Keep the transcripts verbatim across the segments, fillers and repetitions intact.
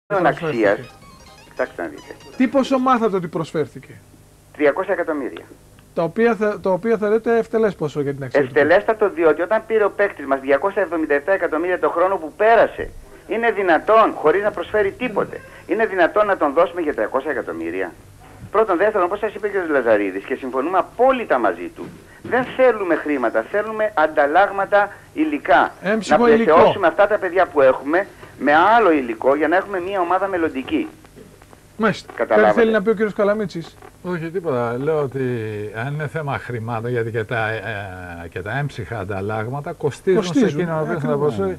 αξίας. Κοιτάξτε να δείτε. Τι ποσό μάθατε ότι προσφέρθηκε? τριακόσια εκατομμύρια. Τα οποία θα, τα οποία θα λέτε ευτελές ποσό για την αξία. Ευτελέστατο, διότι όταν πήρε ο παίκτης μας διακόσια εβδομήντα επτά εκατομμύρια το χρόνο που πέρασε, είναι δυνατόν, χωρίς να προσφέρει τίποτε, είναι δυνατόν να τον δώσουμε για τριακόσια εκατομμύρια? Πρώτον, δεύτερον, όπως σας είπε και ο Λαζαρίδης και συμφωνούμε απόλυτα μαζί του, δεν θέλουμε χρήματα, θέλουμε ανταλλάγματα υλικά. Έμψυχο να υλικό. πλαισιώσουμε αυτά τα παιδιά που έχουμε με άλλο υλικό για να έχουμε μια ομάδα μελλοντική. Μάλιστα. Κάτι θέλει να πει ο κύριος Καλαμίτσης? Όχι, τίποτα. Λέω ότι αν είναι θέμα χρημάτων, γιατί και τα, ε, και τα έμψυχα ανταλλάγματα κοστίζουν, κοστίζουν σε εκείνον ο οποίος θα τα προσφέρει.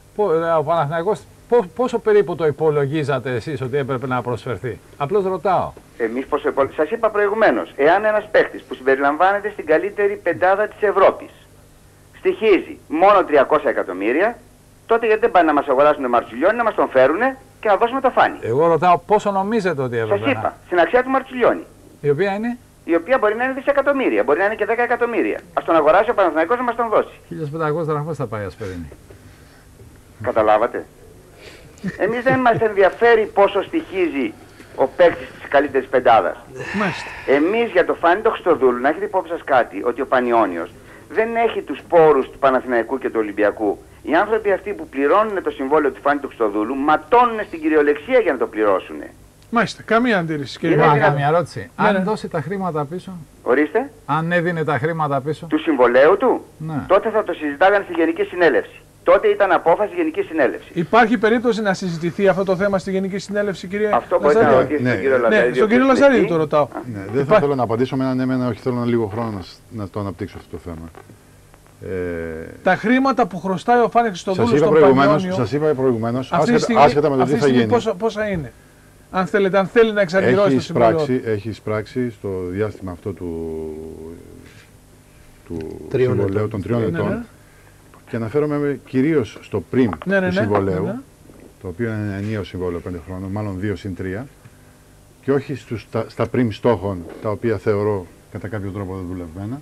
Ο Παναθηναϊκός πόσο περίπου το υπολογίζατε εσείς ότι έπρεπε να προσφερθεί? Απλώς ρωτάω. Εμείς πόσο υπολ... Σας είπα προηγουμένως, εάν ένας παίχτης που συμπεριλαμβάνεται στην καλύτερη πεντάδα της Ευρώπης στοιχίζει μόνο τριακόσια εκατομμύρια, τότε γιατί δεν πάνε να μας αγοράσουν τον Μαρτσιλιόνι, να μας τον φέρουν και να δώσουμε το φάνη? Εγώ ρωτάω πόσο νομίζετε ότι έπρεπε? Σας είπα, στην αξία του Μαρτσιλιόνι. Η οποία είναι? Η οποία μπορεί να είναι δισεκατομμύρια, μπορεί να είναι και δέκα εκατομμύρια. Ας τον αγοράσει ο Παναθηναϊκός να μας τον δώσει. χίλια πεντακόσιες δραχμές θα πάει Ασπερίνη. Καταλάβατε. Εμείς δεν μας ενδιαφέρει πόσο στοιχίζει ο παίκτης της καλύτερης πεντάδας. Εμείς για το Φάνη το Χριστοδούλου, να έχετε υπόψη σας κάτι, ότι ο Πανιώνιος δεν έχει τους πόρους του Παναθηναϊκού και του Ολυμπιακού. Οι άνθρωποι αυτοί που πληρώνουν το συμβόλαιο του Φάνη του Χριστοδούλου ματώνουν στην κυριολεξία για να το πληρώσουν. Μάλιστα, καμία αντίρρηση κύριε Μάγκα. Κάνα μια ερώτηση. Ναι, αν ναι. δώσει τα χρήματα πίσω. Ορίστε. Αν έδινε τα χρήματα πίσω. Του συμβολέου του. Ναι. Τότε θα το συζητάγανε στη Γενική Συνέλευση. Τότε ήταν απόφαση Γενική Συνέλευση. Υπάρχει περίπτωση να συζητηθεί αυτό το θέμα στη Γενική Συνέλευση, κύριε Αυτό μπορείτε να ρωτήσετε ναι. τον κύριο Λαζαρίδη. Ναι, στον κύριο Λαζαρίδη το ρωτάω. Ναι, δεν θα θέλω να απαντήσω με έναν έμενα, όχι θέλω ένα λίγο χρόνο να, να το αναπτύξω αυτό το θέμα. Ε... Τα χρήματα που χρωστάει ο Φάνης Χριστοδούλου στον Πανιώνιο. Σας είπα προηγουμένως, άσχετα, στιγμή, άσχετα με το τι θα γίνει. Πόσα, πόσα είναι? Αν, θέλετε, αν θέλει να εξαργυρώσει το συμβόλαιο. Έχει εισπράξει στο διάστημα αυτό του, του τριών συμβολέου των τριών ναι, ετών. Ναι, ναι. Και αναφέρομαι κυρίως στο πριμ ναι, ναι, του ναι, συμβολέου, ναι, ναι. το οποίο είναι ενιαίο συμβόλαιο πέντε χρόνων, μάλλον δύο συν τρία, και όχι στους, στα, στα πριμ στόχων, τα οποία θεωρώ κατά κάποιο τρόπο δεν δουλευμένα,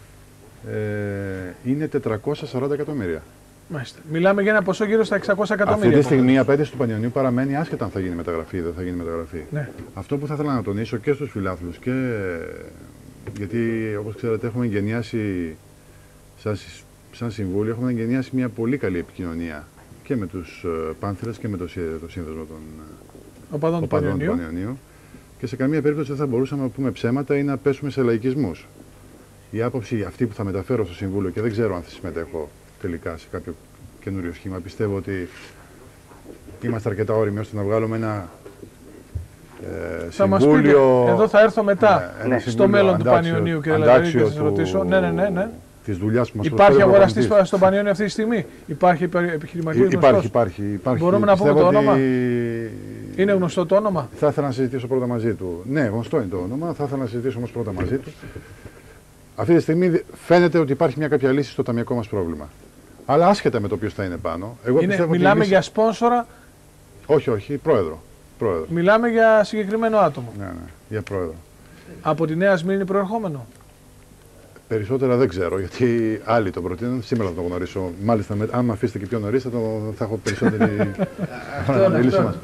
ε, είναι τετρακόσια σαράντα εκατομμύρια. Μάλιστα. Μιλάμε για ένα ποσό γύρω στα εξακόσια εκατομμύρια. Αυτή τη στιγμή η απέτηση του Πανιωνίου παραμένει άσχετα αν θα γίνει μεταγραφή ή δεν θα γίνει μεταγραφή. Ναι. Αυτό που θα ήθελα να τονίσω και στους φιλάθλους, και γιατί όπως ξέρετε έχουμε εγκαινιάσει σαν, σαν συμβούλιο, έχουμε εγκαινιάσει μια πολύ καλή επικοινωνία και με τους uh, Πάνθερες και με το, το σύνδεσμο των οπαδών του Πανιωνίου. Και σε καμία περίπτωση δεν θα μπορούσαμε να πούμε ψέματα ή να πέσουμε σε λαϊκισμούς. Η άποψη αυτή που θα μεταφέρω στο Συμβούλιο, και δεν ξέρω αν θα συμμετέχω τελικά σε κάποιο καινούριο σχήμα, πιστεύω ότι είμαστε αρκετά όριμοι ώστε να βγάλουμε ένα ε, θα συμβούλιο. Μας πείτε, εδώ θα έρθω μετά ναι, στο μέλλον του Πανιωνίου και δηλαδή θα σας ρωτήσω. Ναι, ναι, ναι, ναι. Της δουλειάς που μας υπάρχει αγοραστής στον Πανιώνιο αυτή τη στιγμή? Υπάρχει επιχειρηματίας γνωστός? Υπάρχει, υπάρχει, υπάρχει. Μπορούμε να πούμε το ότι... όνομα? Είναι γνωστό το όνομα? Θα ήθελα να συζητήσω πρώτα μαζί του. Ναι, γνωστό είναι το όνομα, θα ήθελα να συζητήσω όμως πρώτα μαζί του. Αυτή τη στιγμή φαίνεται ότι υπάρχει μια κάποια λύση στο ταμιακό μας πρόβλημα. Αλλά άσχετα με το ποιος θα είναι πάνω. Εγώ είναι, μιλάμε λύση... για σπόνσορα. Όχι, όχι, πρόεδρο. πρόεδρο. Μιλάμε για συγκεκριμένο άτομο. Ναι, ναι, για πρόεδρο. Από τη Νέα Σμύρνη προερχόμενο? Περισσότερα δεν ξέρω, γιατί άλλοι το προτείνουν. Σήμερα θα το γνωρίσω. Μάλιστα, με, αν με αφήσετε και πιο νωρίς, θα, το, θα έχω περισσότερη χρόνο να μιλήσω.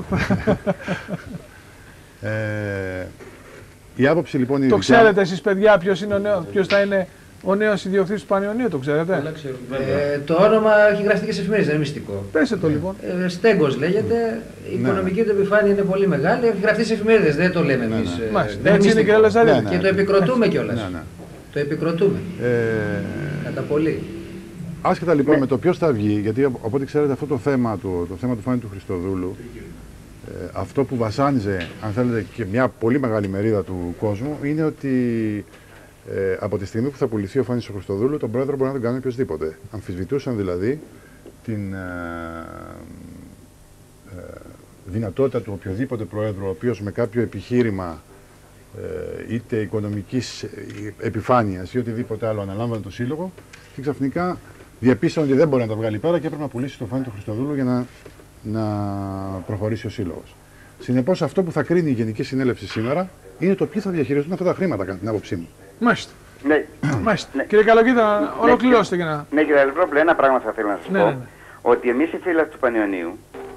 ε, η άποψη λοιπόν είναι. Το ξέρετε εσείς, παιδιά, ποιος, είναι ο νέος, ποιος θα είναι ο νέος ιδιοκτήτης του Πανιωνίου, το ξέρετε? Ε, το όνομα έχει γραφτεί και σε εφημερίδες, δεν είναι μυστικό. Πέστε το λοιπόν. Ε, Στέγκος λέγεται, η ναι. οικονομική του επιφάνεια είναι πολύ μεγάλη, έχει γραφτεί σε εφημερίδες, δεν το λέμε εμείς. Ναι, ναι. Ε, έτσι είναι, κύριε Λαζαρίδη. Ναι, ναι. Και το επικροτούμε κιόλας. Ναι, ναι. Το επικροτούμε. Ε, Κατά πολύ. Άσχετα λοιπόν ναι. με το ποιος θα βγει, γιατί από ό,τι ξέρετε αυτό το θέμα του, το θέμα του Φάνη του Χριστοδούλου, ε, αυτό που βασάνιζε, αν θέλετε, και μια πολύ μεγάλη μερίδα του κόσμου, είναι ότι ε, από τη στιγμή που θα πουληθεί ο Φάνης του Χριστοδούλου, τον πρόεδρο μπορεί να τον κάνει οποιοδήποτε. Αμφισβητούσαν δηλαδή την ε, ε, δυνατότητα του οποιοδήποτε πρόεδρου, ο οποίος με κάποιο επιχείρημα είτε οικονομικής επιφάνειας ή οτιδήποτε άλλο αναλάμβανε το σύλλογο, και ξαφνικά διαπίστωσαν ότι δεν μπορεί να τα βγάλει πέρα και έπρεπε να πουλήσει το Φάνη του Χριστοδούλου για να, να προχωρήσει ο σύλλογος. Συνεπώς, αυτό που θα κρίνει η Γενική Συνέλευση σήμερα είναι το ποιοι θα διαχειριστούν αυτά τα χρήματα, κατά την άποψή μου. Μάλιστα. Ναι. Μάλιστα. Ναι. Κύριε Καλογίδα, ολοκληρώστε για να. Ναι, κύριε Αλεπρόπουλε, ένα πράγμα θα ήθελα να σας ναι, πω. Ναι, ναι. Ότι εμείς οι φίλοι του Πανιωνίου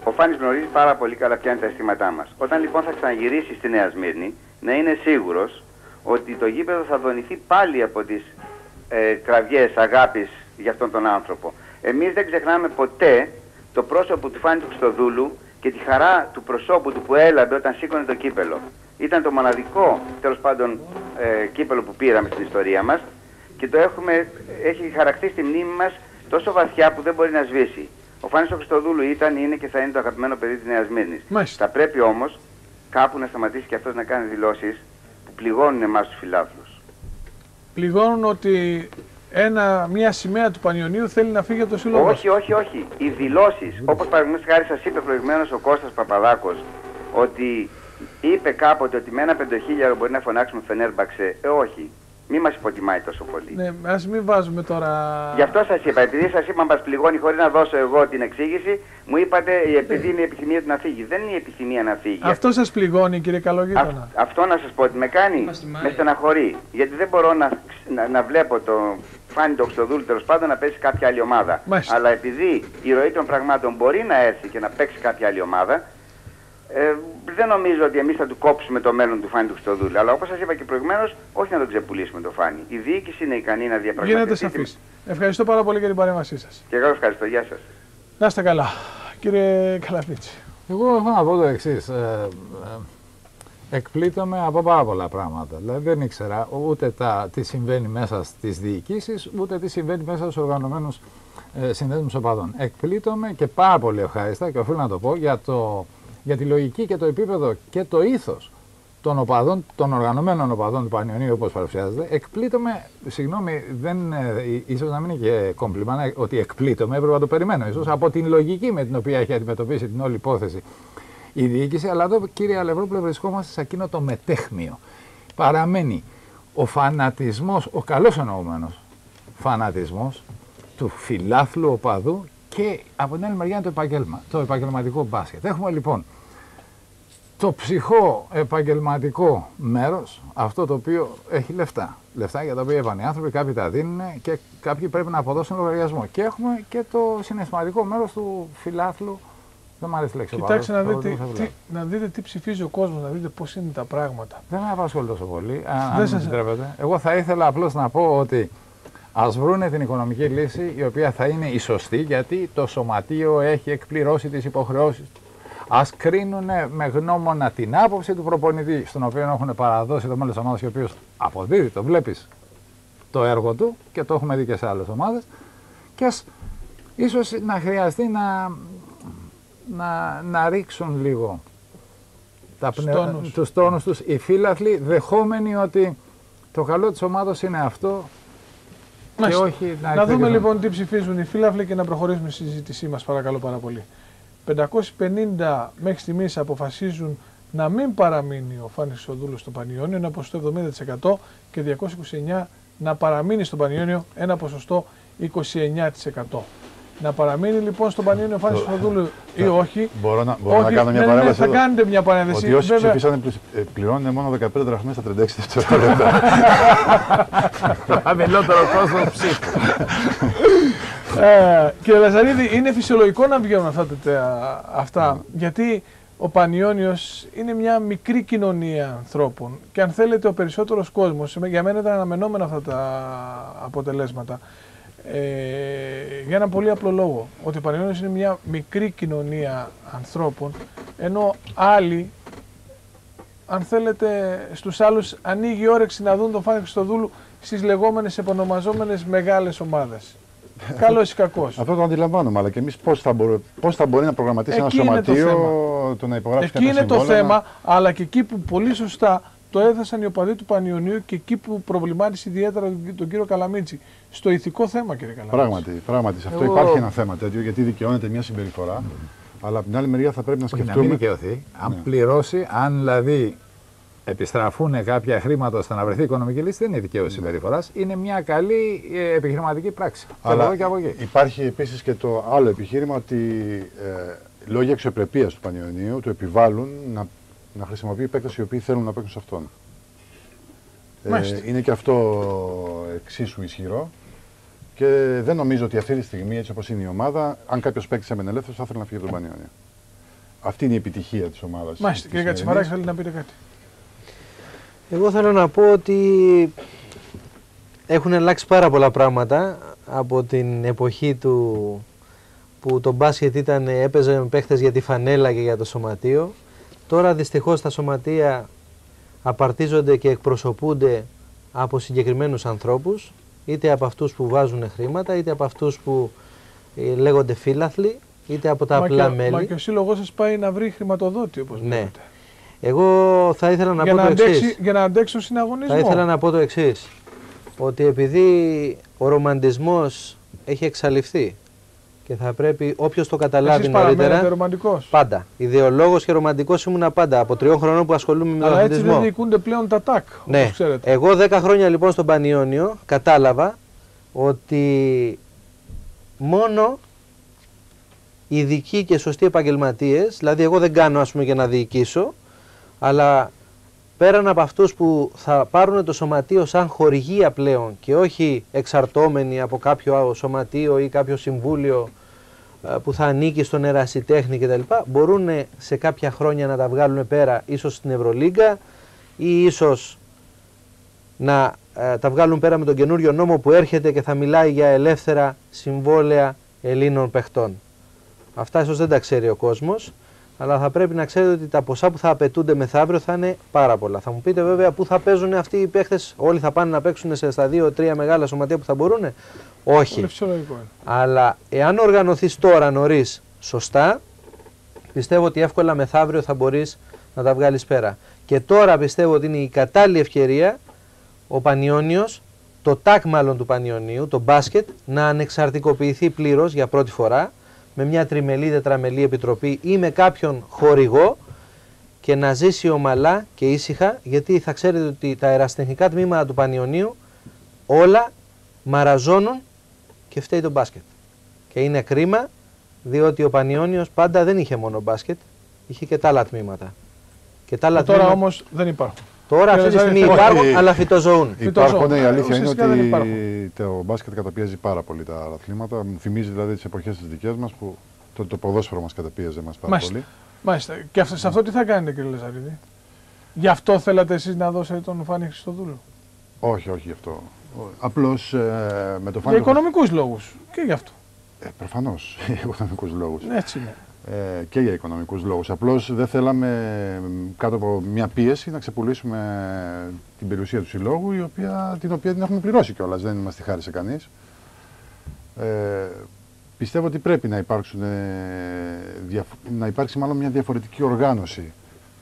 Ο Φάνης γνωρίζει πάρα πολύ καλά ποια είναι τα αισθήματά μας. Όταν λοιπόν θα ξαναγυρίσει στη Νέα Σμύρνη, να είναι σίγουρος ότι το γήπεδο θα δονηθεί πάλι από τις ε, κραυγές αγάπης για αυτόν τον άνθρωπο. Εμείς δεν ξεχνάμε ποτέ το πρόσωπο του Φάνη του Χριστοδούλου και τη χαρά του προσώπου του που έλαβε όταν σήκωνε το κύπελο. Ήταν το μοναδικό, τέλος πάντων, ε, κύπελο που πήραμε στην ιστορία μας και το έχουμε, έχει χαρακτεί στη μνήμη μας τόσο βαθιά που δεν μπορεί να σβήσει. Ο Φάνης του Χριστοδούλου ήταν, είναι και θα είναι το αγαπημένο παιδί της Νέας Σμύρνης. Θα πρέπει όμως κάπου να σταματήσει και αυτός να κάνει δηλώσεις που πληγώνουν εμάς τους φιλάθλους. Πληγώνουν ότι ένα, μια σημαία του Πανιωνίου θέλει να φύγει από το σύλλογο. Όχι, όχι, όχι. Οι δηλώσεις, όπως παραδείγματος χάρη σας είπε προηγουμένως ο Κώστας Παπαδάκος, ότι είπε κάποτε ότι με ένα πεντοχίλιαρο μπορεί να φωνάξουμε Φενέρμπαξε. Ε, όχι. Μη μας υποτιμάει τόσο πολύ. Ναι, ας μην βάζουμε τώρα... Γι' αυτό σας είπα, επειδή σας είπα μας πληγώνει χωρίς να δώσω εγώ την εξήγηση, μου είπατε επειδή είναι η επιθυμία του να φύγει. Δεν είναι η επιθυμία να φύγει. Αυτό σας πληγώνει, κύριε Καλογείτονα. Α, αυτό να σας πω ότι με κάνει, με στεναχωρεί. Γιατί δεν μπορώ να, να, να βλέπω το Φάνη το Χριστοδούλου τέλος πάντων να παίξει κάποια άλλη ομάδα. Μάλιστα. Αλλά επειδή η ροή των πραγμάτων μπορεί να έρθει και να παίξει κάποια άλλη ομάδα, Ε, δεν νομίζω ότι εμείς θα του κόψουμε το μέλλον του Φάνη του Χριστοδούλου. Αλλά όπως σας είπα και προηγουμένως, όχι να τον ξεπουλήσουμε το Φάνη. Η διοίκηση είναι ικανή να διαπραγματευτεί. Γίνεται σαφής. Ευχαριστώ πάρα πολύ για την παρέμβασή σας. Και εγώ ευχαριστώ. Γεια σας. Να είστε καλά. Κύριε Καλαφνίτση. Εγώ έχω να πω το εξής. Ε, ε, εκπλήττομαι από πάρα πολλά πράγματα. Δηλαδή δεν ήξερα ούτε τα, τι συμβαίνει μέσα στις διοικήσεις, ούτε τι συμβαίνει μέσα στους οργανωμένους ε, συνδέσμους οπαδών. Εκπλήττομαι και πάρα πολύ ευχάριστα, και οφείλω να το πω, για το. για τη λογική και το επίπεδο και το ήθος των οπαδών, των οργανωμένων οπαδών του Πανιωνίου, όπως παρουσιάζεται. Εκπλήττομαι, συγγνώμη, δεν, ίσως να μην είναι και κόμπλιμα ότι εκπλήττομαι, έπρεπε να το περιμένω, ίσως από την λογική με την οποία έχει αντιμετωπίσει την όλη υπόθεση η διοίκηση. Αλλά εδώ, κύριε Αλευρούπουλε, βρισκόμαστε σε εκείνο το μετέχμιο. Παραμένει ο φανατισμός, ο καλός εννοούμενος φανατισμός του φιλάθλου οπαδού. Και από την άλλη μεριά είναι το επαγγέλμα, το επαγγελματικό μπάσκετ. Έχουμε λοιπόν το ψυχό επαγγελματικό μέρος, αυτό το οποίο έχει λεφτά. Λεφτά για τα οποία είπαν οι άνθρωποι, κάποιοι τα δίνουν και κάποιοι πρέπει να αποδώσουν λογαριασμό. Και έχουμε και το συναισθηματικό μέρος του φιλάθλου. Δεν μου αρέσει η λέξη. Κοιτάξτε να δείτε, τι, να δείτε τι ψηφίζει ο κόσμος, να δείτε πώς είναι τα πράγματα. Δεν με απασχολεί τόσο πολύ, αν δεν σας επιτρέπετε. Εγώ θα ήθελα απλώς να πω ότι ας βρούνε την οικονομική λύση η οποία θα είναι η σωστή, γιατί το σωματείο έχει εκπληρώσει τις υποχρεώσεις του. Ας κρίνουν με γνώμονα την άποψη του προπονητή, στον οποίο έχουν παραδώσει το μέλος της ομάδας, ο οποίος αποδίδει, το βλέπεις, το έργο του και το έχουμε δει και σε άλλες ομάδες. Και ας ίσως να χρειαστεί να, να, να ρίξουν λίγο τα πνε... τόνους. τους τόνους τους οι φίλαθλοι, δεχόμενοι ότι το καλό της ομάδας είναι αυτό. Και όχι να να δούμε λοιπόν τι ψηφίζουν οι φίλαθλοι και να προχωρήσουμε στη συζήτησή μας, παρακαλώ πάρα πολύ. πεντακόσιοι πενήντα μέχρι στιγμής αποφασίζουν να μην παραμείνει ο Φάνης Χριστοδούλου στο Πανιώνιο, ένα ποσοστό εβδομήντα τοις εκατό, και διακόσιοι είκοσι εννέα να παραμείνει στο Πανιώνιο, ένα ποσοστό είκοσι εννέα τοις εκατό. Να παραμείνει λοιπόν στον Πανιώνιο ο Φάνης Χριστοδούλου ή όχι. Μπορώ να, μπορώ όχι, να κάνω μια ναι, παρέμβαση. Ναι, θα κάνετε μια παρέμβαση. Ότι όσοι ψηφίσανε πληρώνουν μόνο δεκαπέντε δραχμές στα τριάντα έξι δευτερόλεπτα. Χαμηλότερο κόστος ψήφου. ε, κύριε Λαζαρίδη, είναι φυσιολογικό να βγαίνουν αυτά, αυτά mm. γιατί ο Πανιώνιος είναι μια μικρή κοινωνία ανθρώπων και αν θέλετε ο περισσότερος κόσμος, για μένα ήταν αναμενόμενα αυτά τα αποτελέσματα, ε, για ένα πολύ απλό λόγο, ότι ο Πανιώνιος είναι μια μικρή κοινωνία ανθρώπων, ενώ άλλοι, αν θέλετε, στους άλλους ανοίγει η όρεξη να δουν τον Φάνη Χριστοδούλου στις λεγόμενες επωνομαζόμενες μεγάλες ομάδες. Καλός ή κακός. Αυτό το αντιλαμβάνομαι, αλλά και εμείς πώς θα, μπορεί, πώς θα μπορεί να προγραμματίσει ένα σωματείο το, το να υπογράψει εκεί κάποια είναι το συμβόλαια, θέμα, αλλά και εκεί που πολύ σωστά το έθεσαν οι οπαδοί του Πανιωνίου και εκεί που προβλημάτισε ιδιαίτερα τον, τον κύριο Καλαμίτση. Στο ηθικό θέμα, κύριε Καλαμίτση. Πράγματι, πράγματι. Σε αυτό Εγώ... υπάρχει ένα θέμα τέτοιο, γιατί δικαιώνεται μια συμπεριφορά. Mm. Αλλά από την άλλη μεριά θα πρέπει να σκεφτούμε. Να μην δικαιωθεί. Αν ναι. πληρώσει, αν δηλαδή επιστραφούν κάποια χρήματα ώστε να βρεθεί οικονομική λύση, δεν είναι δικαίωση συμπεριφορά. Είναι μια καλή ε, επιχειρηματική πράξη. Αλλά και από εκεί. Υπάρχει επίσης και το άλλο επιχείρημα ότι ε, λόγια αξιοπρεπίας του Πανιωνίου του επιβάλλουν να, να χρησιμοποιεί παίκτες οι οποίοι θέλουν να παίξουν σε αυτόν. Ε, είναι και αυτό εξίσου ισχυρό. Και δεν νομίζω ότι αυτή τη στιγμή, έτσι όπως είναι η ομάδα, αν κάποιος παίκτης έμενε ελεύθερος, θα ήθελε να φύγει από τον Πανιώνιο. αυτή είναι η επιτυχία της ομάδας. Μάλιστα, κύριε Κατσιφαράκη, θέλει να πείτε κάτι? Εγώ θέλω να πω ότι έχουν αλλάξει πάρα πολλά πράγματα από την εποχή του που το μπάσκετ ήταν, έπαιζε με παίχτες για τη φανέλα και για το σωματείο. Τώρα δυστυχώς τα σωματεία απαρτίζονται και εκπροσωπούνται από συγκεκριμένους ανθρώπους, είτε από αυτούς που βάζουν χρήματα, είτε από αυτούς που ε, λέγονται φίλαθλοι, είτε από τα μα απλά και, μέλη. Μα και ο σύλλογός σας πάει να βρει χρηματοδότη, όπως ναι. λέτε. Εγώ θα ήθελα να για πω να το εξής. Για να αντέξω συναγωνισμό. Θα ήθελα να πω το εξής. Ότι επειδή ο ρομαντισμός έχει εξαλειφθεί και θα πρέπει όποιος το καταλάβει νωρίτερα. Ρομαντικός. Πάντα. Ιδεολόγος και ρομαντικός ήμουνα πάντα. Από τριών χρονών που ασχολούμαι με τον αθλητισμό. Αλλά έτσι δεν διοικούνται πλέον τα τάκ. Ναι. Όπως ξέρετε. Εγώ δέκα χρόνια λοιπόν στον Πανιόνιο κατάλαβα ότι μόνο ειδικοί και σωστοί επαγγελματίες, δηλαδή εγώ δεν κάνω ας πούμε για να διοικήσω, αλλά πέραν από αυτούς που θα πάρουν το σωματείο σαν χορηγία πλέον και όχι εξαρτώμενοι από κάποιο σωματείο ή κάποιο συμβούλιο που θα ανήκει στον ερασιτέχνη κτλ. Μπορούν σε κάποια χρόνια να τα βγάλουν πέρα, ίσως στην Ευρωλίγκα ή ίσως να ε, τα βγάλουν πέρα με τον καινούριο νόμο που έρχεται και θα μιλάει για ελεύθερα συμβόλαια Ελλήνων παιχτών. Αυτά ίσως δεν τα ξέρει ο κόσμος, αλλά θα πρέπει να ξέρετε ότι τα ποσά που θα απαιτούνται μεθαύριο θα είναι πάρα πολλά. Θα μου πείτε βέβαια πού θα παίζουν αυτοί οι παίχτες, όλοι θα πάνε να παίξουν σε στα δύο τρία μεγάλα σωματεία που θα μπορούν. Όχι. Αλλά εάν οργανωθείς τώρα νωρίς σωστά, πιστεύω ότι εύκολα μεθαύριο θα μπορείς να τα βγάλεις πέρα. Και τώρα πιστεύω ότι είναι η κατάλληλη ευκαιρία ο Πανιόνιος, το τάκ μάλλον του Πανιονίου, το μπάσκετ, να ανεξαρτικοποιηθεί πλήρως για πρώτη φορά, με μια τριμελή, τετραμελή επιτροπή ή με κάποιον χορηγό και να ζήσει ομαλά και ήσυχα, γιατί θα ξέρετε ότι τα αεραστεχνικά τμήματα του Πανιωνίου όλα μαραζώνουν και φταίει το μπάσκετ. Και είναι κρίμα, διότι ο Πανιόνιος πάντα δεν είχε μόνο μπάσκετ, είχε και τα άλλα τμήματα. Και τα άλλα τώρα τμήματα... όμως δεν υπάρχουν. Τώρα αυτή τη στιγμή υπάρχουν, όχι, αλλά φυτοζωούν. Υπάρχουν, η αλήθεια είναι ότι το μπάσκετ καταπιέζει πάρα πολύ τα αθλήματα. Μου θυμίζει δηλαδή τις εποχές τις δικές μας που το, το ποδόσφαιρο μας καταπίεζε μας πάρα Μάλιστα. πολύ. Μάλιστα. Και αυτό, σε αυτό τι θα κάνετε, κύριε Λεζαρίδη? Γι' αυτό θέλατε εσείς να δώσετε τον Φάνη Χριστοδούλου? Όχι, όχι γι' αυτό. Απλώς ε, με το Φάνη. Για οικονομικούς λόγους. Και γι' αυτό. Ε, προφανώς για οικονομικούς λόγους. Έτσι είναι. Ε, και για οικονομικούς λόγους. Απλώς δεν θέλαμε κάτω από μια πίεση να ξεπουλήσουμε την περιουσία του συλλόγου, η οποία, την οποία την έχουμε πληρώσει κιόλας, δεν μας τη χάρισε κανείς. Ε, πιστεύω ότι πρέπει να, υπάρξουν, ε, να υπάρξει μάλλον μια διαφορετική οργάνωση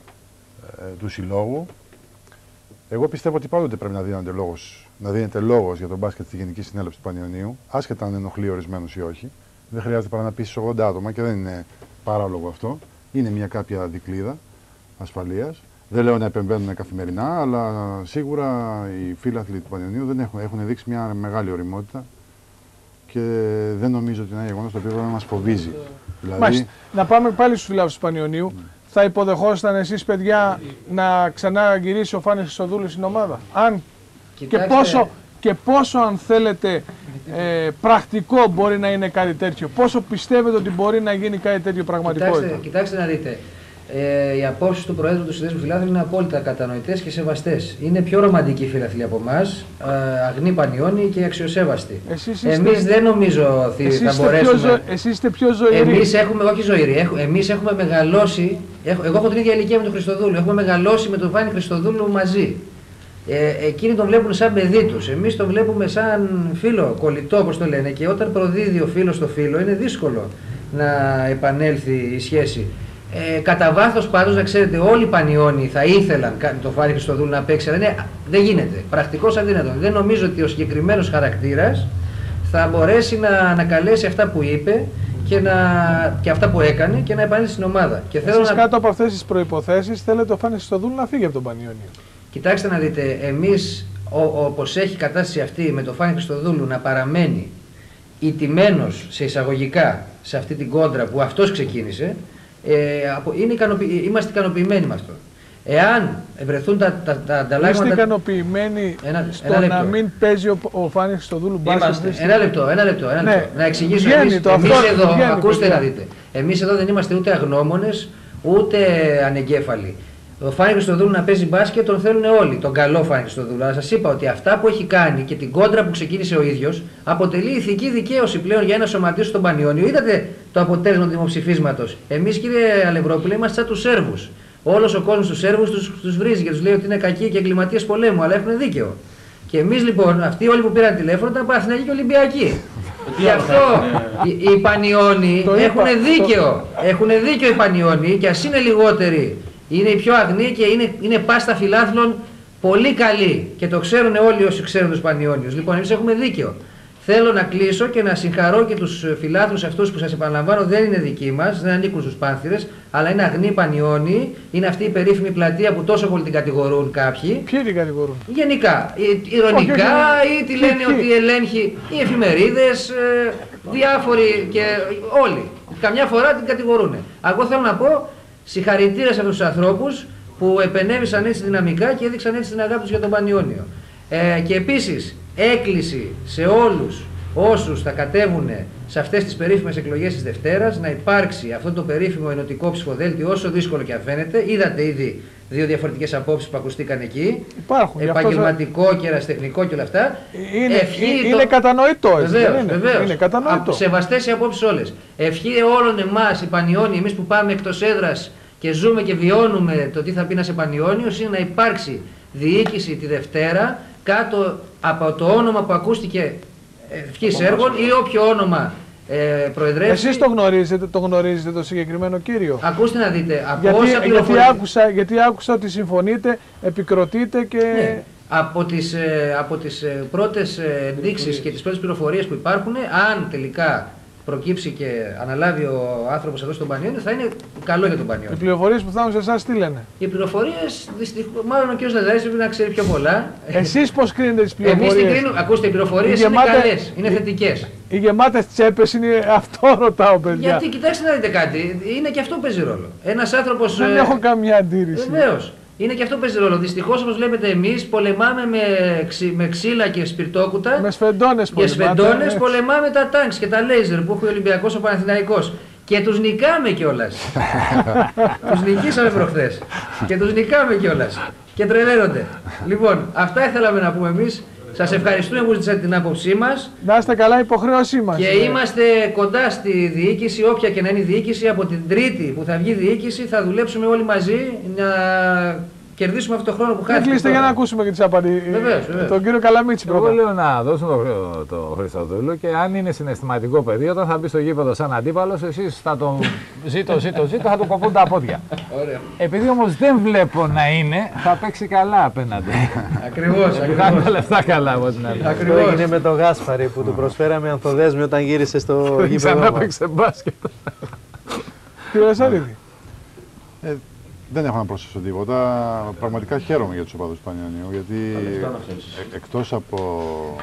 ε, του συλλόγου. Εγώ πιστεύω ότι πάντοτε πρέπει να δίνεται λόγος, να δίνεται λόγος για τον μπάσκετ στη Γενική Συνέλευση του Πανιωνίου, άσχετα αν ενοχλεί ορισμένους ή όχι. Δεν χρειάζεται παρά να πείσεις ογδόντα άτομα και δεν είναι παράλογο αυτό. Είναι μια κάποια δικλείδα ασφαλείας. Δεν λέω να επεμβαίνουν καθημερινά, αλλά σίγουρα οι φίλαθλοι του Πανιωνίου δεν έχουν, έχουν δείξει μια μεγάλη ωριμότητα και δεν νομίζω ότι είναι ένα γεγονός το οποίο πρέπει να μας φοβίζει. Δηλαδή... Μάλιστα. Να πάμε πάλι στους φιλάθλους του Πανιωνίου. Mm. Θα υποδεχόσασταν εσείς, παιδιά, να ξανά γυρίσει ο Φάνης Χριστοδούλης στην ομάδα? Αν και πόσο, και πόσο, αν θέλετε, ε, πρακτικό μπορεί να είναι κάτι τέτοιο? Πόσο πιστεύετε ότι μπορεί να γίνει κάτι τέτοιο πραγματικότητα? Κοιτάξτε, κοιτάξτε να δείτε. Ε, οι απόψεις του Προέδρου του Συνδέσμου Φιλάθλων είναι απόλυτα κατανοητές και σεβαστές. Είναι πιο ρομαντικοί φίλαθλοι από εμάς, ε, αγνοί Πανιόνιοι και αξιοσέβαστοι. Είστε... Εμείς δεν νομίζω ότι θα μπορέσουμε. Εσείς είστε πιο ζωηροί. Εμείς έχουμε, όχι ζωηροί, εμείς έχουμε μεγαλώσει. Έχω, εγώ έχω την ίδια ηλικία με τον Χριστοδούλου. Έχουμε μεγαλώσει με τον Φάνη Χριστοδούλου μαζί. Ε, εκείνοι τον βλέπουν σαν παιδί τους. Εμείς τον βλέπουμε σαν φίλο, κολλητό όπως το λένε. Και όταν προδίδει ο φίλος στο φίλο, είναι δύσκολο να επανέλθει η σχέση. Ε, κατά βάθος πάντως να ξέρετε, όλοι οι Πανιόνιοι θα ήθελαν το Φάνη Χριστοδούλου να παίξει, αλλά είναι, δεν γίνεται. Πρακτικώς αδύνατο. Δεν νομίζω ότι ο συγκεκριμένος χαρακτήρας θα μπορέσει να ανακαλέσει αυτά που είπε και, να, και αυτά που έκανε και να επανέλθει στην ομάδα. Και θέλω Εσείς να... κάτω από αυτές τις προϋποθέσεις θέλετε ο Φάνης Χριστοδούλου να φύγει από τον Πανιόνιο? Κοιτάξτε να δείτε, εμείς όπως έχει η κατάσταση αυτή με το Φάνη Χριστοδούλου να παραμένει ηττημένος σε εισαγωγικά σε αυτή την κόντρα που αυτός ξεκίνησε, ε, είναι ικανοποιη... είμαστε ικανοποιημένοι με αυτό. Εάν βρεθούν τα, τα, τα ανταλλάγματα... Είστε ικανοποιημένοι ένα, στο ένα να μην παίζει ο, ο Φάνης Χριστοδούλου μπάσκετ? Ένα λεπτό, ένα λεπτό. Ένα ναι. λεπτό. Να εξηγήσω, εμείς, το εμείς αυτό, εδώ, βγαίνει, ακούστε παιδιά. να δείτε, εμείς εδώ δεν είμαστε ούτε αγνώμονες, ούτε ανεγκέφαλοι. Ο Φάνη Χριστοδούλου να παίζει μπάσκετ τον θέλουν όλοι, τον καλό Φάνη Χριστοδούλου. Αλλά σας είπα ότι αυτά που έχει κάνει και την κόντρα που ξεκίνησε ο ίδιος αποτελεί ηθική δικαίωση πλέον για ένα σωματείο στον Πανιόνιο. Είδατε το αποτέλεσμα του δημοψηφίσματος. Εμείς, κύριε Αλευρόπουλε, είμαστε σαν τους Σέρβους. Όλος ο κόσμος τους Σέρβους τους, τους βρίζει και τους λέει ότι είναι κακοί και εγκληματίες πολέμου, αλλά έχουν δίκαιο. Και εμείς λοιπόν, αυτοί όλοι που πήραν τηλέφωνο ήταν Παναθηναϊκοί και Ολυμπιακοί. Γι' αυτό οι, οι Πανιόνιοι έχουν δίκαιο. Έχουν δίκαιο οι Πανιόνιοι και ας είναι λιγότεροι. Είναι οι πιο αγνοί και είναι, είναι πάστα φιλάθλων πολύ καλοί. Και το ξέρουν όλοι όσοι ξέρουν τους Πανιόνιους. Λοιπόν, εμείς έχουμε δίκαιο. Θέλω να κλείσω και να συγχαρώ και τους φιλάθλους αυτούς που σας επαναλαμβάνω δεν είναι δικοί μας, δεν ανήκουν στους Πάνθυρες, αλλά είναι αγνοί Πανιόνιοι. Είναι αυτή η περίφημη πλατεία που τόσο πολύ την κατηγορούν κάποιοι. Ποιοι την κατηγορούν? Γενικά. Ηρωνικά όχι, όχι, ή τη λένε ποιοι, ότι ελέγχει οι εφημερίδες, ε, διάφοροι και όλοι. Καμιά φορά την κατηγορούν. Εγώ θέλω να πω συγχαρητήρια σε αυτούς τους ανθρώπους που επενέβησαν έτσι δυναμικά και έδειξαν έτσι την αγάπη τους για τον Πανιόνιο. Ε, και επίσης έκκληση σε όλους όσους θα κατέβουν σε αυτές τις περίφημες εκλογές της Δευτέρας να υπάρξει αυτό το περίφημο ενωτικό ψηφοδέλτιο, όσο δύσκολο και αν φαίνεται. Είδατε ήδη δύο διαφορετικές απόψεις που ακουστήκαν εκεί. Υπάρχουν. Επαγγελματικό αυτό... και ερασιτεχνικό και όλα αυτά. Είναι, είναι το... κατανοητό. Βεβαίως, είναι, βεβαίως. είναι κατανοητό. Σεβαστές οι απόψεις όλες. Ευχή όλων εμάς οι Πανιόνιοι, εμείς που πάμε εκτός έδρας και ζούμε και βιώνουμε το τι θα πει ένας Πανιόνιος, είναι να υπάρξει διοίκηση τη Δευτέρα κάτω από το όνομα που ακούστηκε ευχής έργων ή όποιο όνομα ε, προεδρεύει. Εσείς το γνωρίζετε, το γνωρίζετε το συγκεκριμένο κύριο? Ακούστε να δείτε. Από γιατί, όσα γιατί, άκουσα, γιατί άκουσα ότι συμφωνείτε, επικροτείτε και... Ναι. Από τις, ε, από τις ε, πρώτες ενδείξεις και τις πρώτες πληροφορίες που υπάρχουν, αν τελικά προκύψει και αναλάβει ο άνθρωπος εδώ στον Πανιόνιο, θα είναι καλό για τον Πανιόνιο. Οι πληροφορίες που φτάνουν σε εσάς τι λένε? Οι πληροφορίες, δυστυχώς, μάλλον ο κ. Λαζαρής πρέπει να ξέρει πιο πολλά. Εσείς πώς κρίνετε τις πληροφορίες? Εμείς την κρίνουμε. Ακούστε, οι πληροφορίες είναι γεμάτε... καλές, είναι θετικές. Οι γεμάτες τσέπες είναι αυτό, ρωτάω παιδιά. Γιατί κοιτάξτε να δείτε κάτι, είναι και αυτό παίζει ρόλο. Ένας άνθρωπος. Δεν ε... έχω καμία αντίρρηση. Βεβαίως. Είναι και αυτό παίζει ρόλο. Δυστυχώς, όπως βλέπετε, εμείς πολεμάμε με, ξύ, με ξύλα και σπιρτόκουτα. Με σφεντώνες πολεμάμε. Με σφεντώνες πολεμάμε τα τάγκς και τα λέιζερ που έχει ο Ολυμπιακός, ο Παναθηναϊκός. Και τους νικάμε κιόλας. Τους νικήσαμε προχθές. Και τους νικάμε κιόλας. Και τρελαίνονται. Λοιπόν, αυτά ήθελαμε να πούμε εμείς. Σας ευχαριστούμε που ζητήσατε την άποψή μας. Να είστε καλά, η υποχρέωσή μας. Και ναι. είμαστε κοντά στη διοίκηση, όποια και να είναι η διοίκηση. Από την Τρίτη που θα βγει η διοίκηση θα δουλέψουμε όλοι μαζί να κερδίσουμε αυτό το χρόνο που χάθηκε. Κλείστε για να ακούσουμε και τις απαντήσεις. Βεβαίως, βεβαίως. Τον κύριο Καλαμίτση πρώτα. Εγώ λέω να δώσουμε το, το Χριστοδούλου και αν είναι συναισθηματικό παιδί, όταν θα μπει στο γήπεδο σαν αντίπαλος, εσείς θα τον ζήτω, ζήτω, ζήτω, θα του κοπούν τα πόδια. Ωραία. Επειδή όμως δεν βλέπω να είναι, θα παίξει καλά απέναντι. Ακριβώς. Θα κάνει τα λεφτά καλά από την άλλη. Αυτό έγινε με τον Γάσπαρη που του προσφέραμε ανθοδέσμιο όταν γύρισε στο γήπεδο. Ξανά παίξε μπάσκετ. Κύριε Λασαρίδη. Δεν έχω να προσθέσω τίποτα. Πραγματικά χαίρομαι για τους οπαδούς του Πανιονίου, γιατί ε, εκτός από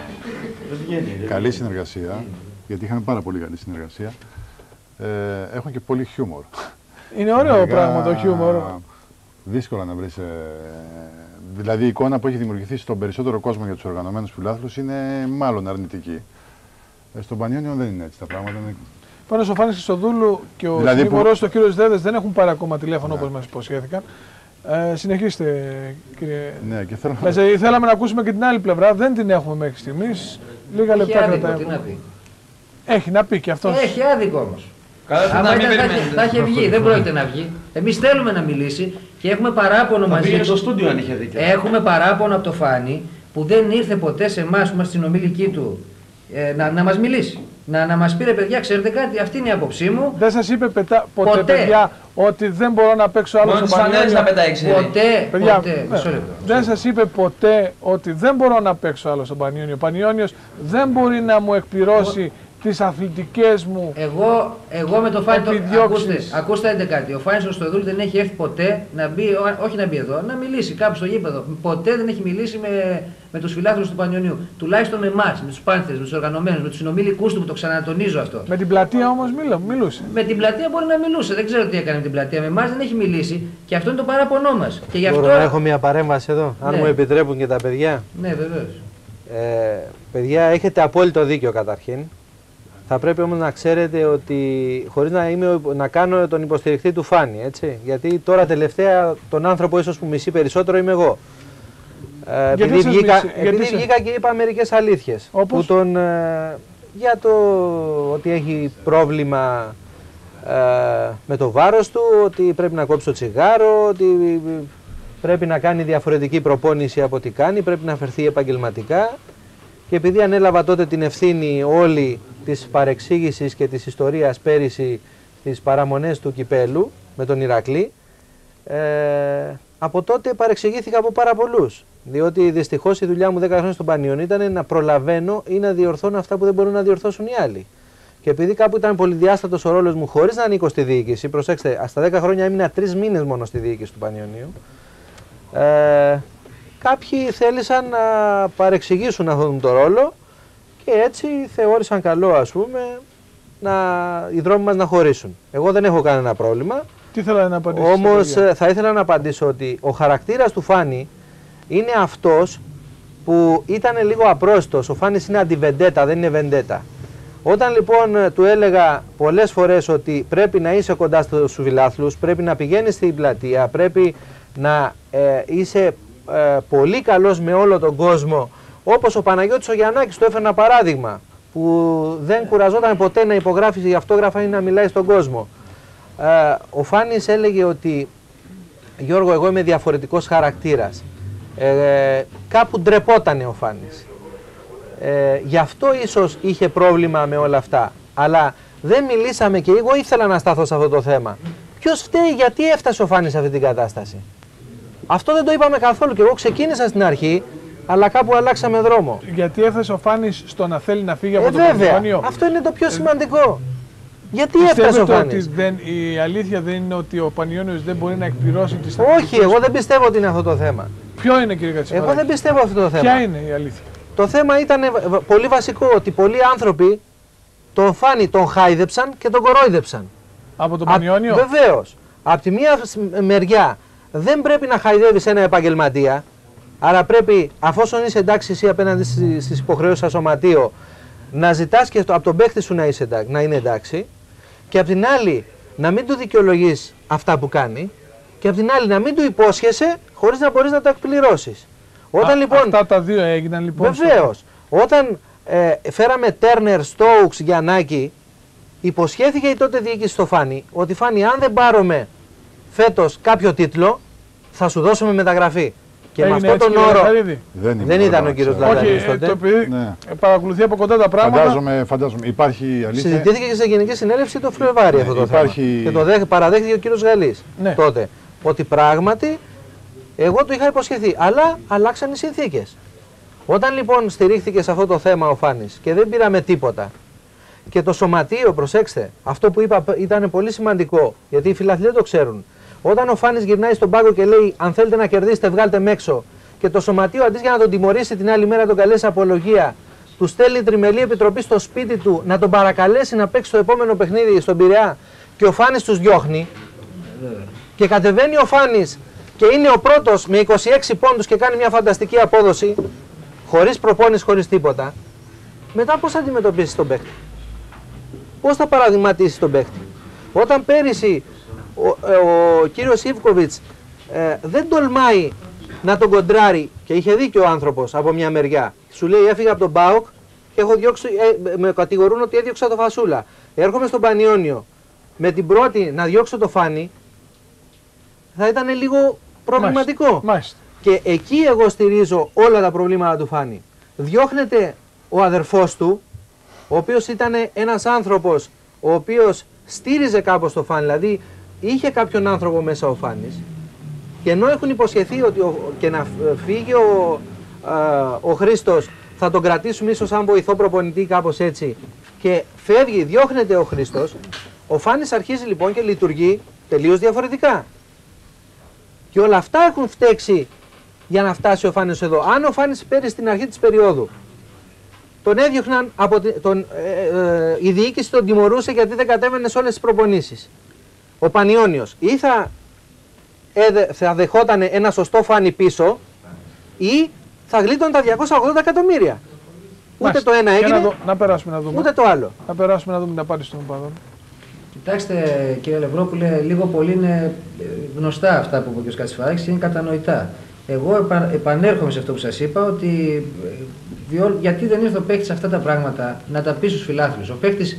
καλή συνεργασία, γιατί είχαμε πάρα πολύ καλή συνεργασία, ε, έχουν και πολύ χιούμορ. Είναι ωραίο Πραγματικά, πράγμα το χιούμορ. Δύσκολα να βρεις. Ε, δηλαδή η εικόνα που έχει δημιουργηθεί στον περισσότερο κόσμο για τους οργανωμένους φιλάθλους είναι μάλλον αρνητική. Ε, στον Πανιόνιο δεν είναι έτσι τα πράγματα. Είναι... Πάνω στο Φάνη Χριστοδούλου και ο δηλαδή συνήγορος που... ο κύριος Δέδες δεν έχουν πάρει ακόμα τηλέφωνο, ναι, όπως μας υποσχέθηκαν. Ε, συνεχίστε, κύριε. Ναι, και θέλω... Λαζαρίδη, θέλαμε να ακούσουμε και την άλλη πλευρά, δεν την έχουμε μέχρι στιγμής. Λίγα Έχει λεπτά άδικο, κρατάει. τι να πει. Έχει να πει και αυτός. Έχει άδικο όμως. Άμα ήταν, θα, θα είχε βγει, δεν πρόκειται να βγει. Εμείς θέλουμε να μιλήσει και έχουμε παράπονο μαζί. Πήγαινε στο στούντιο αν είχε δίκιο. Έχουμε παράπονο από το Φάνη που δεν ήρθε ποτέ σε εμάς που είμαστε συνομιλικοί του ε, να, να μας μιλήσει. Να, να μας πει, ρε παιδιά, ξέρετε κάτι, αυτή είναι η άποψή μου. Δεν σας είπε πετά, ποτέ, ποτέ, παιδιά, ότι δεν μπορώ να παίξω άλλο στο Πανιόνιο. Να πετάει, ποτέ, παιδιά, ποτέ. Ναι. Λεπτό, δεν σας είπε ποτέ ότι δεν μπορώ να παίξω άλλο στο Πανιόνιο. Ο Πανιόνιος δεν μπορεί να μου εκπληρώσει τις αθλητικές μου. Εγώ, εγώ με το Φάνη, το, ακούστε, ακούστε κάτι, ο Φάνης ο Στοδούλη δεν έχει έρθει ποτέ να μπει, όχι να μπει εδώ, να μιλήσει κάπου στο γήπεδο. Ποτέ δεν έχει μιλήσει με, με τους φιλάθλους του Πανιονίου. Τουλάχιστον με εμάς, με τους Πάνθερες, με τους οργανωμένους, με τους συνομήλικούς του που το ξανατονίζω αυτό. Με την πλατεία όμως μιλούσε. Με την πλατεία μπορεί να μιλούσε, δεν ξέρω τι έκανε με την πλατεία. Με εμάς δεν έχει μιλήσει και αυτό είναι το παράπονό μας. Και γι' αυτό... Μπορώ να έχω μια παρέμβαση εδώ, αν ναι. μου επιτρέπουν και τα παιδιά. Ναι, βεβαίως. Ε, παιδιά, έχετε απόλυτο δίκιο καταρχήν. Θα πρέπει όμως να ξέρετε ότι, χωρίς να, είμαι, να κάνω τον υποστηρικτή του Φάνη, έτσι, γιατί τώρα τελευταία τον άνθρωπο ίσως που μισεί περισσότερο είμαι εγώ. Ε, επειδή βγήκα, μισή, επειδή σε... βγήκα και είπα μερικές αλήθειες. Όπως? Που τον, ε, για το ότι έχει πρόβλημα ε, με το βάρος του, ότι πρέπει να κόψει το τσιγάρο, ότι πρέπει να κάνει διαφορετική προπόνηση από ό,τι κάνει, πρέπει να φερθεί επαγγελματικά. Και επειδή ανέλαβα τότε την ευθύνη όλη της παρεξήγησης και της ιστορίας πέρυσι στις παραμονές του κυπέλου με τον Ηρακλή, ε, από τότε παρεξηγήθηκα από πάρα πολλούς. Διότι δυστυχώς η δουλειά μου δέκα χρόνια στον Πανιών ήταν να προλαβαίνω ή να διορθώνω αυτά που δεν μπορούν να διορθώσουν οι άλλοι. Και επειδή κάπου ήταν πολυδιάστατος ο ρόλος μου χωρίς να ανήκω στη διοίκηση, προσέξτε, στα δέκα χρόνια έμεινα τρεις μήνες μόνο στη διοίκηση του Πανιωνίου, ε, κάποιοι θέλησαν να παρεξηγήσουν αυτόν τον ρόλο και έτσι θεώρησαν καλό, ας πούμε, να, οι δρόμοι μας να χωρίσουν. Εγώ δεν έχω κανένα πρόβλημα. Τι ήθελα να απαντήσω. Όμως θα ήθελα να απαντήσω ότι ο χαρακτήρας του Φάνη είναι αυτός που ήταν λίγο απρόσιτος. Ο Φάνης είναι αντιβεντέτα, δεν είναι βεντέτα. Όταν λοιπόν του έλεγα πολλές φορές ότι πρέπει να είσαι κοντά στους φιλάθλους, πρέπει να πηγαίνεις στην πλατεία, πρέπει να ε, είσαι ε, πολύ καλός με όλο τον κόσμο, όπως ο Παναγιώτης ο Γιαννάκης, το έφερε ένα παράδειγμα, που δεν κουραζόταν ποτέ να υπογράφει για αυτόγραφα ή να μιλάει στον κόσμο. Ε, ο Φάνης έλεγε ότι Γιώργο, εγώ είμαι διαφορετικός χαρακτήρας. Ε, κάπου ντρεπότανε ο Φάνης. Ε, γι' αυτό ίσως είχε πρόβλημα με όλα αυτά. Αλλά δεν μιλήσαμε και εγώ ήθελα να σταθώ σε αυτό το θέμα. Ποιος φταίει, γιατί έφτασε ο Φάνης σε αυτή την κατάσταση? Αυτό δεν το είπαμε καθόλου και εγώ ξεκίνησα στην αρχή, αλλά κάπου αλλάξαμε δρόμο. Γιατί έφτασε ο Φάνης στο να θέλει να φύγει από ε, το Πανιόνιο. Αυτό είναι το πιο σημαντικό. Γιατί έφτασε ο Φάνης? Ότι δεν, η αλήθεια δεν είναι ότι ο Πανιόνιος δεν μπορεί να εκπληρώσει τις Όχι, τακτικές. εγώ δεν πιστεύω ότι είναι αυτό το θέμα. Ποιο είναι, κύριε Κατσιμαράκη? Εγώ δεν πιστεύω αυτό το θέμα. Ποια είναι η αλήθεια? Το θέμα ήταν πολύ βασικό, ότι πολλοί άνθρωποι τον Φάνη τον χάιδεψαν και τον κορόιδεψαν. Από τον Πανιόνιο? Βεβαίως. Από τη μία μεριά δεν πρέπει να χαϊδεύεις ένα επαγγελματία, άρα πρέπει, αφόσον είσαι εντάξει εσύ απέναντι στις υποχρεώσεις σαν σωματείο, να ζητάς και από τον παίχτη σου να, είσαι, να είναι εντάξει, και απ' την άλλη να μην του δικαιολογείς αυτά που κάνει, και απ' την άλλη να μην του υπόσχεσαι χωρίς να μπορείς να τα εκπληρώσεις. Όταν, Α, λοιπόν, αυτά τα δύο έγιναν λοιπόν. Βεβαίως. Στο... Όταν ε, φέραμε Τέρνερ, Στόουξ, Γιαννάκη, υποσχέθηκε η τότε διοίκηση στο Φάνη ότι Φάνη, αν δεν πάρουμε φέτος κάποιο τίτλο, θα σου δώσουμε μεταγραφή. Και έγινε με αυτόν τον όρο. Δεν, δεν ήταν ο κύριος Λαδαρίδης τότε. Το επειδή ναι. παρακολουθεί από κοντά τα πράγματα. Φαντάζομαι, φαντάζομαι. Υπάρχει αλήθεια. Συζητήθηκε και σε Γενική Συνέλευση το Φλεβάρι ναι, αυτό το υπάρχει... θέμα. Και το δε, παραδέχθηκε ο κύριος Γαλλής ναι. τότε. Ότι πράγματι εγώ του είχα υποσχεθεί. Αλλά αλλάξαν οι συνθήκες. Όταν λοιπόν στηρίχθηκε σε αυτό το θέμα ο Φάνης και δεν πήραμε τίποτα. Και το σωματείο, προσέξτε, αυτό που είπα ήταν πολύ σημαντικό, γιατί οι φιλαθλοί δεν το ξέρουν. Όταν ο Φάνης γυρνάει στον πάγκο και λέει: αν θέλετε να κερδίσετε, βγάλτε με έξω, και το σωματείο αντί για να τον τιμωρήσει την άλλη μέρα, τον καλέσει απολογία, του στέλνει τριμελή επιτροπή στο σπίτι του να τον παρακαλέσει να παίξει το επόμενο παιχνίδι στον Πειραιά, και ο Φάνης τους διώχνει. Και κατεβαίνει ο Φάνης και είναι ο πρώτος με είκοσι έξι πόντους και κάνει μια φανταστική απόδοση, χωρίς προπόνηση, χωρίς τίποτα. Μετά πώς θα αντιμετωπίσεις τον παίκτη? Πώς θα παραδειγματίσεις τον παίκτη? Όταν πέρυσι ο, ο κύριος Ιβκοβιτς ε, δεν τολμάει να τον κοντράρει, και είχε δίκιο ο άνθρωπος από μια μεριά. Σου λέει: έφυγα από τον ΠΑΟΚ και έχω διώξει, ε, με κατηγορούν ότι έδιωξα το Φασούλα. Έρχομαι στον Πανιόνιο με την πρώτη να διώξω το Φάνη, θα ήταν λίγο προβληματικό. Μάλιστα. Μάλιστα. Και εκεί εγώ στηρίζω όλα τα προβλήματα του Φάνη. Διώχνεται ο αδερφός του, ο οποίος ήταν ένας άνθρωπος ο οποίος στήριζε κάπως το Φάνη, δηλαδή είχε κάποιον άνθρωπο μέσα ο Φάνης, και ενώ έχουν υποσχεθεί ότι ο, και να φύγει ο, α, ο Χρήστος θα τον κρατήσουμε ίσως σαν βοηθό προπονητή, κάπως έτσι, και φεύγει, διώχνεται ο Χρήστος, ο Φάνης αρχίζει λοιπόν και λειτουργεί τελείως διαφορετικά. Και όλα αυτά έχουν φταίξει για να φτάσει ο Φάνης εδώ. Αν ο Φάνης πέρυσι στην αρχή της περίοδου τον έδιωχναν, από τον, ε, ε, η διοίκηση τον τιμωρούσε γιατί δεν κατέβαινε σε όλες τις προπονήσεις. Ο Πανιόνιος ή θα, ε, θα δεχόταν ένα σωστό Φάνη πίσω, ή θα γλίτωνε τα διακόσια ογδόντα εκατομμύρια. Ούτε το ένα έγινε, να, δω, να περάσουμε να δούμε. Ούτε το άλλο. Να περάσουμε να δούμε την απάντηση των οπαδών. Κοιτάξτε, κύριε Λευρόπουλε, λίγο πολύ είναι γνωστά αυτά που είπε ο κ. Κατσιφαράκης και είναι κατανοητά. Εγώ επα, επανέρχομαι σε αυτό που σας είπα, ότι διό, γιατί δεν ήρθε ο παίκτης αυτά τα πράγματα να τα πει στους φιλάθλους. Ο παίκτης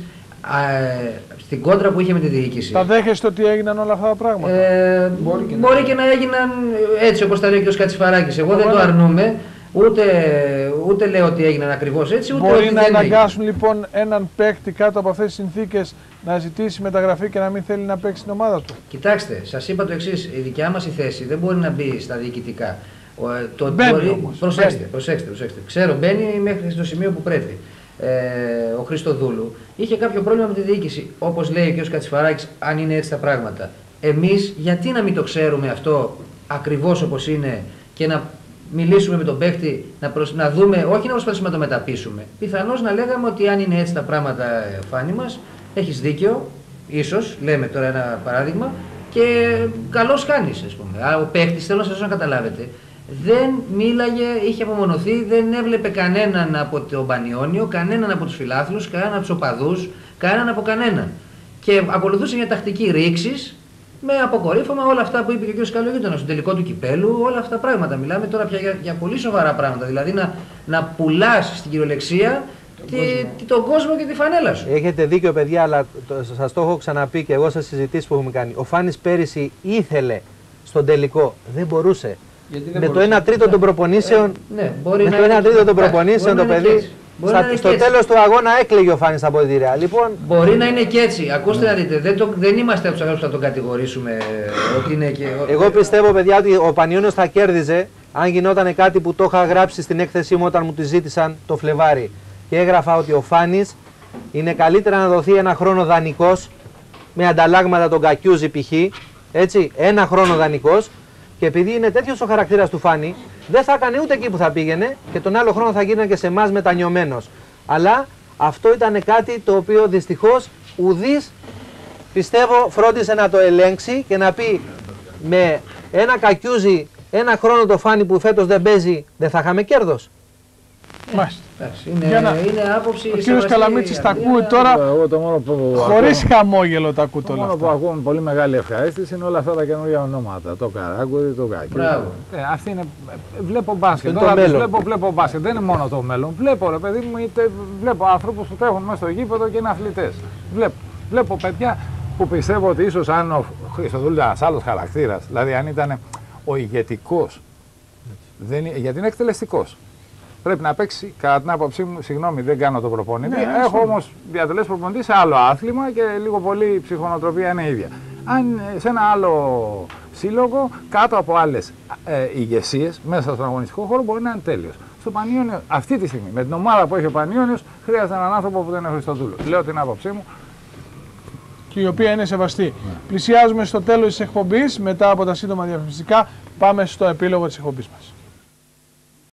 στην κόντρα που είχε με τη διοίκηση. Τα δέχεστε ότι έγιναν όλα αυτά τα πράγματα? Ε, μπορεί και, μπορεί να... και να έγιναν έτσι όπως τα λέει και ο Κατσιφαράκης. Εγώ δεν το αρνούμαι. Ούτε, ούτε λέω ότι έγιναν ακριβώς έτσι, ούτε μπορεί ότι να δεν αναγκάσουν έγινε. Λοιπόν έναν παίκτη κάτω από αυτές τις συνθήκες να ζητήσει μεταγραφή και να μην θέλει να παίξει την ομάδα του? Κοιτάξτε, σας είπα το εξής, η δικιά μας η θέση δεν μπορεί να μπει στα διοικητικά. Ο, το, μπαίνει μπορεί, όμως. προσέξτε, Μπαίνει. προσέξτε, προσέξτε. Ξέρω, μπαίνει μέχρι στο σημείο που πρέπει. Ε, ο Χριστοδούλου είχε κάποιο πρόβλημα με τη διοίκηση, όπως λέει και ο Κατσιφαράκης, αν είναι έτσι τα πράγματα. Εμείς γιατί να μην το ξέρουμε αυτό ακριβώς όπως είναι και να μιλήσουμε με τον παίκτη, να, προσ... να δούμε, όχι να προσπαθήσουμε να το μεταπίσουμε. Πιθανώς να λέγαμε ότι αν είναι έτσι τα πράγματα, Φάνη μας, έχεις δίκιο, ίσως, λέμε τώρα ένα παράδειγμα, και καλώς κάνεις, ας πούμε. Ο παίκτης, θέλω να σας να καταλάβετε, δεν μίλαγε, είχε απομονωθεί, δεν έβλεπε κανέναν από τον Πανιόνιο, κανέναν από τους φιλάθλους, κανέναν από τους οπαδούς, κανέναν από κανέναν. Και ακολουθούσε μια τακτική ρήξης, με αποκορύφωμα όλα αυτά που είπε και ο κ. Καλογίτωνας, στο τελικό του κυπέλου, όλα αυτά τα πράγματα. Μιλάμε τώρα πια για, για πολύ σοβαρά πράγματα. Δηλαδή να, να πουλάς στην κυριολεξία τον, τη, κόσμο. Τη, τον κόσμο και τη φανέλα σου. Έχετε δίκιο, παιδιά, αλλά το, σας το έχω ξαναπεί και εγώ σε συζητήσεις που έχουμε κάνει. Ο Φάνης πέρυσι ήθελε στον τελικό, δεν μπορούσε. Δεν με μπορούσε. Το ένα τρίτο των προπονήσεων, ε, ναι, μπορεί με να το ένα τρίτο των προπονήσεων το παιδί. Στα, στο τέλος του αγώνα έκλαιγε ο Φάνης από αποδυτήρια. Λοιπόν, μπορεί να είναι και έτσι. Ακούστε να δείτε, δεν, το, δεν είμαστε από τους ανθρώπους που θα τον κατηγορήσουμε ότι είναι και... Εγώ πιστεύω, παιδιά, ότι ο Πανιόνιος θα κέρδιζε αν γινόταν κάτι που το είχα γράψει στην έκθεσή μου όταν μου τη ζήτησαν το Φλεβάρι. Και έγραφα ότι ο Φάνης είναι καλύτερα να δοθεί ένα χρόνο δανεικός με ανταλλάγματα τον Κακιούζη π.χ. Έτσι, ένα χρόνο δανεικός. Και επειδή είναι τέτοιος ο χαρακτήρας του Φάνη, δεν θα έκανε ούτε εκεί που θα πήγαινε και τον άλλο χρόνο θα γίνανε και σε εμάς μετανιωμένος. Αλλά αυτό ήταν κάτι το οποίο δυστυχώς ουδής, πιστεύω, φρόντισε να το ελέγξει και να πει με ένα Κακιούζι, ένα χρόνο το Φάνη που φέτος δεν παίζει, δεν θα είχαμε κέρδος. Μάλιστα. Είναι, να... είναι άποψη. Ο κύριος Καλαμίτσης τα ακούει τώρα, χωρίς χαμόγελο τα ακούει όλα αυτά. Το μόνο που ακούμε πολύ μεγάλη ευχαρίστηση είναι όλα αυτά τα καινούργια ονόματα. Το Καράγκουρι, το Γκάκι. Ε, αυτή είναι. Βλέπω μπάσκετ. Τώρα βλέπω, βλέπω μπάσκετ. Δεν είναι μόνο το μέλλον. Βλέπω, ρε παιδί μου, είτε, βλέπω άνθρωπους που τρέχουν μέσα στο γήπεδο και είναι αθλητές. Βλέπω, βλέπω παιδιά που πιστεύω ότι ίσως αν ο Χριστοδούλου ήταν ένας άλλος χαρακτήρας, δηλαδή αν ήταν ο ηγετικός, δεν, γιατί είναι εκτελεστικός. Πρέπει να παίξει, κατά την άποψή μου, συγγνώμη, δεν κάνω το προπονητή. Ναι, έχω όμως διατελέσει προπονητή σε άλλο άθλημα και λίγο πολύ η ψυχονοτροπία είναι ίδια. Αν σε ένα άλλο σύλλογο, κάτω από άλλες ε, ηγεσίες, μέσα στον αγωνιστικό χώρο μπορεί να είναι τέλειος. Στο Πανιόνιο, αυτή τη στιγμή, με την ομάδα που έχει ο Πανιόνιος, χρειάζεται έναν άνθρωπο που δεν είναι Χριστοδούλου. Λέω την άποψή μου. Και η οποία είναι σεβαστή. Ναι. Πλησιάζουμε στο τέλος της εκπομπής. Μετά από τα σύντομα διαφημιστικά, πάμε στο επίλογο της εκπομπής μας.